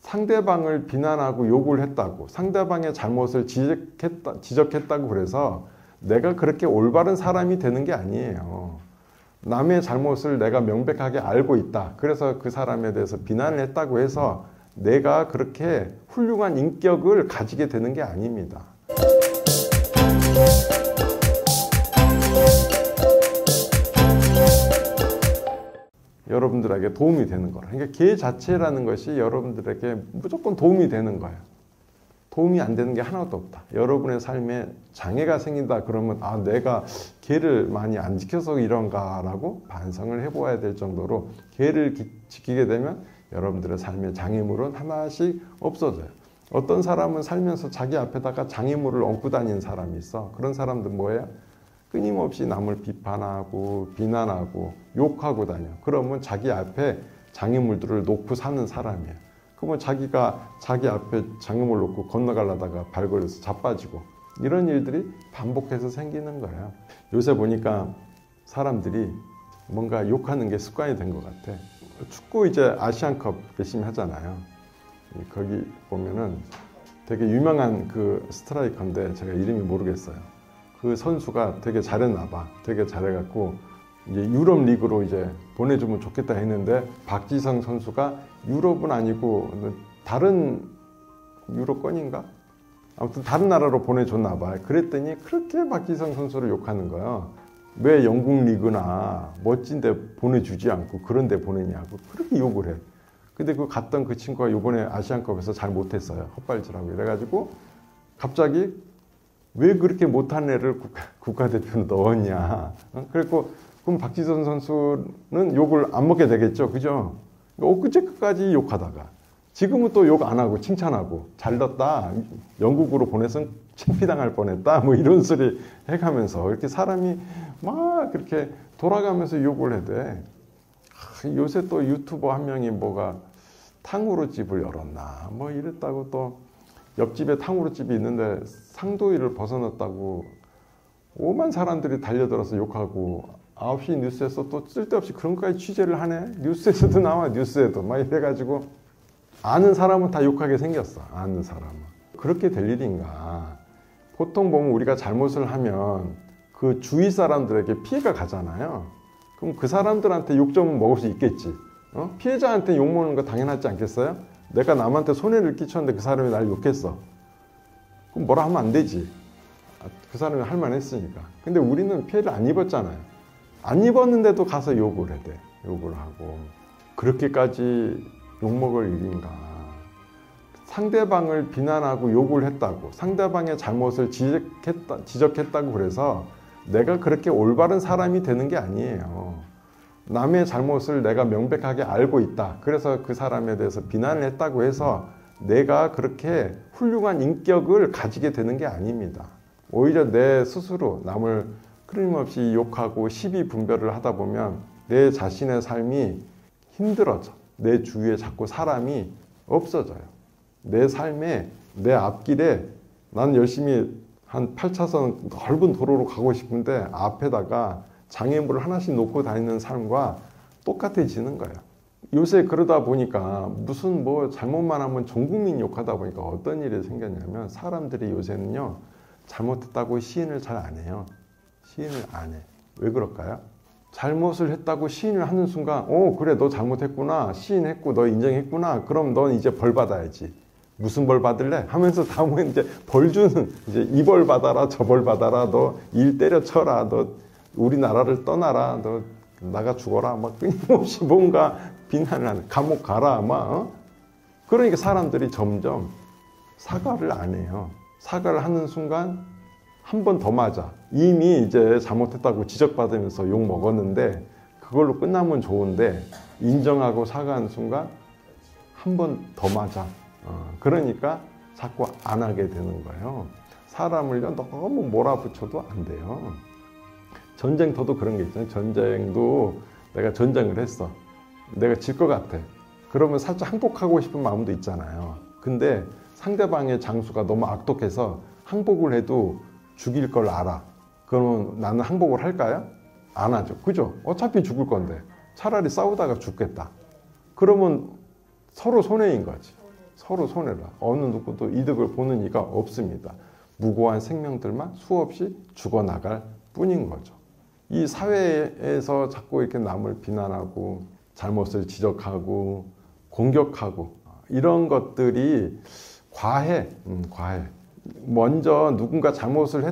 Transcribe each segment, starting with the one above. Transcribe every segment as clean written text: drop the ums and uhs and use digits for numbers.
상대방을 비난하고 욕을 했다고, 상대방의 잘못을 지적했다고 그래서 내가 그렇게 올바른 사람이 되는 게 아니에요. 남의 잘못을 내가 명백하게 알고 있다. 그래서 그 사람에 대해서 비난을 했다고 해서 내가 그렇게 훌륭한 인격을 가지게 되는 게 아닙니다. 여러분들에게 도움이 되는 거라. 그러니까 개 자체라는 것이 여러분들에게 무조건 도움이 되는 거예요. 도움이 안 되는 게 하나도 없다. 여러분의 삶에 장애가 생긴다 그러면 내가 개를 많이 안 지켜서 이런가 라고 반성을 해보아야 될 정도로 개를 지키게 되면 여러분들의 삶의 장애물은 하나씩 없어져요. 어떤 사람은 살면서 자기 앞에다가 장애물을 얹고 다니는 사람이 있어. 그런 사람들 뭐예요? 끊임없이 남을 비판하고 비난하고 욕하고 다녀. 그러면 자기 앞에 장애물들을 놓고 사는 사람이에요. 그러면 자기가 자기 앞에 장애물 놓고 건너가려다가 발 걸려서 자빠지고 이런 일들이 반복해서 생기는 거예요. 요새 보니까 사람들이 뭔가 욕하는 게 습관이 된 것 같아. 축구 이제 아시안컵 열심히 하잖아요. 거기 보면은 되게 유명한 그 스트라이커인데 제가 이름이 모르겠어요. 그 선수가 되게 잘했나 봐. 되게 잘해갖고 이제 유럽 리그로 이제 보내주면 좋겠다 했는데 박지성 선수가 유럽은 아니고 다른 유럽권인가? 아무튼 다른 나라로 보내줬나 봐. 그랬더니 그렇게 박지성 선수를 욕하는 거예요. 왜 영국 리그나 멋진데 보내주지 않고 그런 데 보내냐고 그렇게 욕을 해. 근데 그 갔던 그 친구가 이번에 아시안컵에서 잘 못했어요. 헛발질하고 이래가지고 갑자기 왜 그렇게 못한 애를 국가대표로 넣었냐. 그리고 그럼 박지성 선수는 욕을 안 먹게 되겠죠. 그죠? 엊그제 끝까지 욕하다가 지금은 또 욕 안 하고 칭찬하고 잘 넣었다. 영국으로 보내선 창피당할 뻔했다. 뭐 이런 소리 해가면서 이렇게 사람이 막 그렇게 돌아가면서 욕을 해대. 요새 또 유튜버 한 명이 뭐가 탕후루 집을 열었나 뭐 이랬다고 또 옆집에 탕후루 집이 있는데 상도위를 벗어났다고 오만 사람들이 달려들어서 욕하고 9시 뉴스에서 또 쓸데없이 그런 것까지 취재를 하네. 뉴스에서도 나와. 뉴스에도 막 이래가지고 아는 사람은 다 욕하게 생겼어. 아는 사람은. 그렇게 될 일인가. 보통 보면 우리가 잘못을 하면 그 주위 사람들에게 피해가 가잖아요. 그럼 그 사람들한테 욕 좀 먹을 수 있겠지. 피해자한테 욕 먹는 거 당연하지 않겠어요? 내가 남한테 손해를 끼쳤는데 그 사람이 날 욕했어. 그럼 뭐라 하면 안 되지. 그 사람이 할 만했으니까. 근데 우리는 피해를 안 입었잖아요. 안 입었는데도 가서 욕을 해. 욕을 하고. 그렇게까지 욕먹을 일인가. 상대방을 비난하고 욕을 했다고, 상대방의 잘못을 지적했다고 그래서 내가 그렇게 올바른 사람이 되는 게 아니에요. 남의 잘못을 내가 명백하게 알고 있다. 그래서 그 사람에 대해서 비난을 했다고 해서 내가 그렇게 훌륭한 인격을 가지게 되는 게 아닙니다. 오히려 내 스스로 남을 끊임없이 욕하고 시비 분별을 하다 보면 내 자신의 삶이 힘들어져. 내 주위에 자꾸 사람이 없어져요. 내 삶에, 내 앞길에 난 열심히 한 8차선 넓은 도로로 가고 싶은데 앞에다가 장애물을 하나씩 놓고 다니는 삶과 똑같아지는 거예요. 요새 그러다 보니까 무슨 뭐 잘못만 하면 전 국민 욕하다 보니까 어떤 일이 생겼냐면 사람들이 요새는요 잘못했다고 시인을 잘 안 해요. 시인을 안 해. 왜 그럴까요? 잘못을 했다고 시인을 하는 순간 그래 너 잘못했구나. 시인했고 너 인정했구나. 그럼 넌 이제 벌 받아야지. 무슨 벌 받을래? 하면서 다음에 이제 벌 주는 이제 이 벌 받아라 저 벌 받아라. 너 일 때려쳐라. 너 우리나라를 떠나라. 너 나가 죽어라. 막 끊임없이 뭔가 비난을 하는 감옥 가라. 막 그러니까 사람들이 점점 사과를 안 해요. 사과를 하는 순간 한 번 더 맞아. 이미 이제 잘못했다고 지적받으면서 욕 먹었는데 그걸로 끝나면 좋은데 인정하고 사과하는 순간 한 번 더 맞아. 그러니까 자꾸 안 하게 되는 거예요. 사람을요 너무 몰아붙여도 안 돼요. 전쟁터도 그런 게 있잖아요. 전쟁도 내가 전쟁을 했어. 내가 질 것 같아. 그러면 살짝 항복하고 싶은 마음도 있잖아요. 근데 상대방의 장수가 너무 악독해서 항복을 해도 죽일 걸 알아. 그러면 나는 항복을 할까요? 안 하죠. 그죠? 어차피 죽을 건데 차라리 싸우다가 죽겠다. 그러면 서로 손해인 거지. 서로 손해라. 어느 누구도 이득을 보는 이가 없습니다. 무고한 생명들만 수없이 죽어나갈 뿐인 거죠. 이 사회에서 자꾸 이렇게 남을 비난하고 잘못을 지적하고 공격하고 이런 것들이 과해. 먼저 누군가 잘못을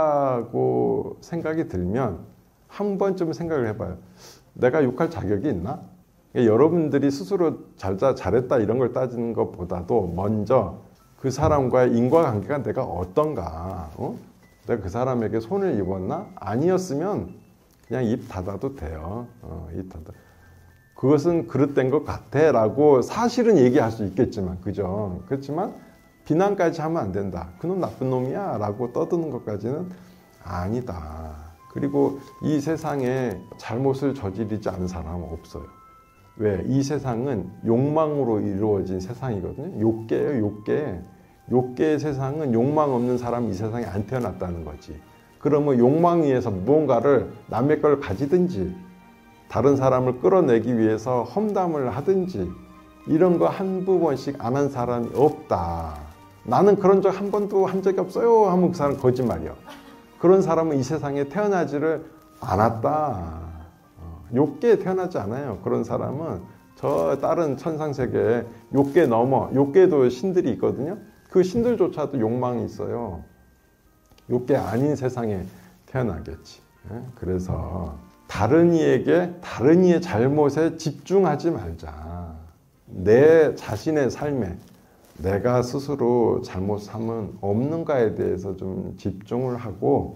했다고 생각이 들면 한 번쯤 생각을 해봐요. 내가 욕할 자격이 있나? 여러분들이 스스로 잘했다 이런 걸 따지는 것보다도 먼저 그 사람과의 인과관계가 내가 어떤가? 내가 그 사람에게 손을 입었나? 아니었으면 그냥 입 닫아도 돼요. 입 닫아. 그것은 그릇된 것 같아 라고 사실은 얘기할 수 있겠지만, 그죠? 그렇지만 비난까지 하면 안 된다. 그놈 나쁜 놈이야 라고 떠드는 것까지는 아니다. 그리고 이 세상에 잘못을 저지르지 않은 사람은 없어요. 왜? 이 세상은 욕망으로 이루어진 세상이거든요. 욕계예요, 욕계. 욕계의 세상은 욕망 없는 사람이 이 세상에 안 태어났다는 거지. 그러면 욕망 위에서 무언가를 남의 걸 가지든지 다른 사람을 끌어내기 위해서 험담을 하든지 이런 거 한두 번씩 안 한 사람이 없다. 나는 그런 적 한 번도 한 적이 없어요 하면 그 사람 거짓말이야. 그런 사람은 이 세상에 태어나지를 않았다. 욕계에 태어나지 않아요. 그런 사람은 저 다른 천상세계에 욕계 넘어, 욕계도 신들이 있거든요. 그 신들조차도 욕망이 있어요. 욕계 아닌 세상에 태어나겠지. 그래서 다른 이에게 다른 이의 잘못에 집중하지 말자. 내 자신의 삶에 내가 스스로 잘못함은 없는가에 대해서 좀 집중을 하고,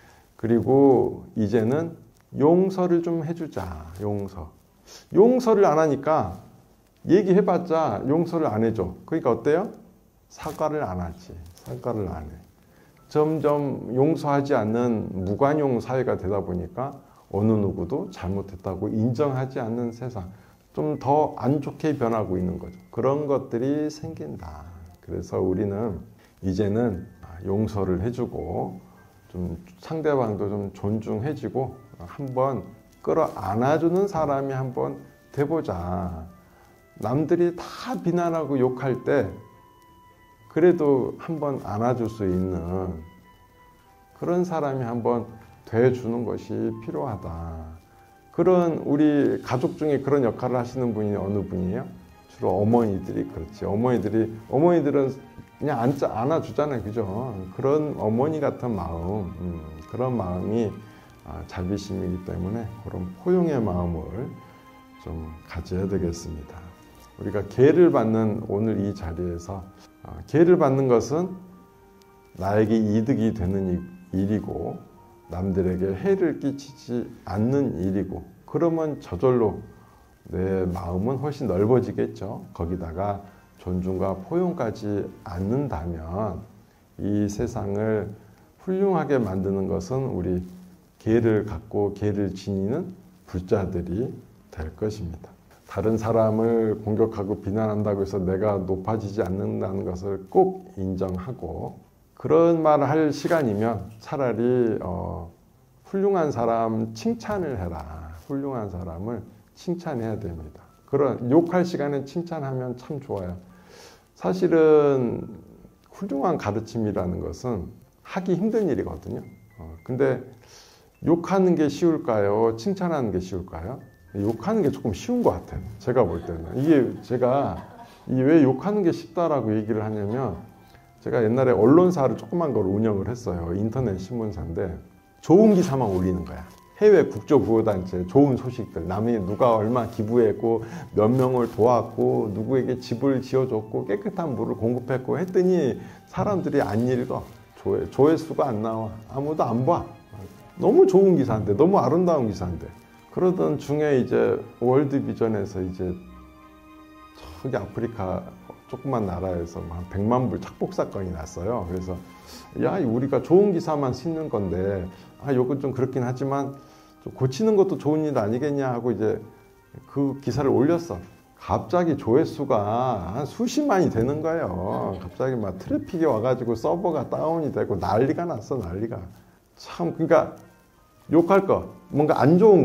그리고 이제는 용서를 좀 해주자. 용서를 안 하니까 얘기해봤자 용서를 안 해줘. 그러니까 어때요? 사과를 안 하지. 사과를 안 해. 점점 용서하지 않는 무관용 사회가 되다 보니까 어느 누구도 잘못했다고 인정하지 않는 세상, 좀 더 안 좋게 변하고 있는 거죠. 그런 것들이 생긴다. 그래서 우리는 이제는 용서를 해주고 좀 상대방도 좀 존중해주고 한번 끌어안아주는 사람이 한번 돼보자. 남들이 다 비난하고 욕할 때 그래도 한번 안아줄 수 있는 그런 사람이 한번 돼주는 것이 필요하다. 그런 우리 가족 중에 그런 역할을 하시는 분이 어느 분이에요? 주로 어머니들이 그렇지. 어머니들은 그냥 안아주잖아요. 그죠? 그런 어머니 같은 마음, 그런 마음이 자비심이기 때문에 그런 포용의 마음을 좀 가져야 되겠습니다. 우리가 기회를 받는 오늘 이 자리에서 기회를 받는 것은 나에게 이득이 되는 일이고 남들에게 해를 끼치지 않는 일이고, 그러면 저절로 내 마음은 훨씬 넓어지겠죠. 거기다가 존중과 포용까지 않는다면 이 세상을 훌륭하게 만드는 것은 우리 기회를 갖고 기회를 지니는 불자들이 될 것입니다. 다른 사람을 공격하고 비난한다고 해서 내가 높아지지 않는다는 것을 꼭 인정하고, 그런 말을 할 시간이면 차라리 훌륭한 사람 칭찬을 해라. 훌륭한 사람을 칭찬해야 됩니다. 그런 욕할 시간에 칭찬하면 참 좋아요. 사실은 훌륭한 가르침이라는 것은 하기 힘든 일이거든요. 근데 욕하는 게 쉬울까요? 칭찬하는 게 쉬울까요? 욕하는 게 조금 쉬운 것 같아요. 제가 볼 때는. 이게 제가 왜 욕하는 게 쉽다라고 얘기를 하냐면, 제가 옛날에 언론사를 조그만 걸 운영을 했어요. 인터넷 신문사인데 좋은 기사만 올리는 거야. 해외 국제구호단체 좋은 소식들, 남이 누가 얼마 기부했고 몇 명을 도왔고 누구에게 집을 지어줬고 깨끗한 물을 공급했고 했더니 사람들이 안 읽어. 조회수가 안 나와. 아무도 안 봐. 너무 좋은 기사인데, 너무 아름다운 기사인데. 그러던 중에 이제 월드비전에서 이제 저기 아프리카 조그만 나라에서 한 100만 불 착복 사건이 났어요. 그래서 야, 우리가 좋은 기사만 싣는 건데 요건 좀 그렇긴 하지만 좀 고치는 것도 좋은 일 아니겠냐 하고 이제 그 기사를 올렸어. 갑자기 조회수가 한 수십만이 되는 거예요. 갑자기 막 트래픽이 와가지고 서버가 다운이 되고 난리가 났어. 난리가. 참, 그러니까 욕할 거, 뭔가 안 좋은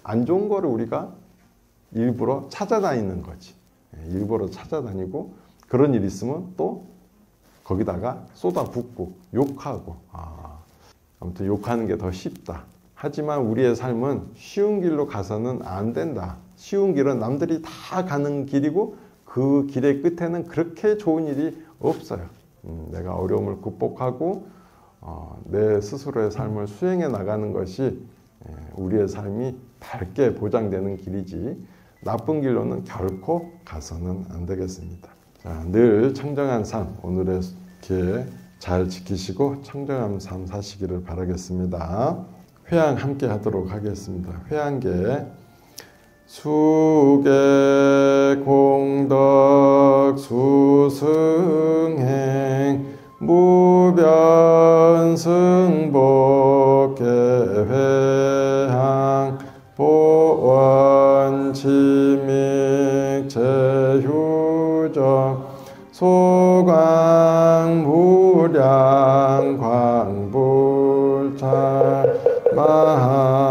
거를 우리가 일부러 찾아다니는 거지. 일부러 찾아다니고 그런 일 있으면 또 거기다가 쏟아붓고 욕하고 아무튼 욕하는 게 더 쉽다. 하지만 우리의 삶은 쉬운 길로 가서는 안 된다. 쉬운 길은 남들이 다 가는 길이고 그 길의 끝에는 그렇게 좋은 일이 없어요. 내가 어려움을 극복하고 내 스스로의 삶을 수행해 나가는 것이 우리의 삶이 밝게 보장되는 길이지 나쁜 길로는 결코 가서는 안 되겠습니다. 자, 늘 청정한 삶 오늘의 기회 잘 지키시고 청정한 삶 사시기를 바라겠습니다. 회양 함께 하도록 하겠습니다. 회양계 수계 공덕 수승행 무변승복 계회향 보원 침익 제휴정 소광 무량 광불차 마하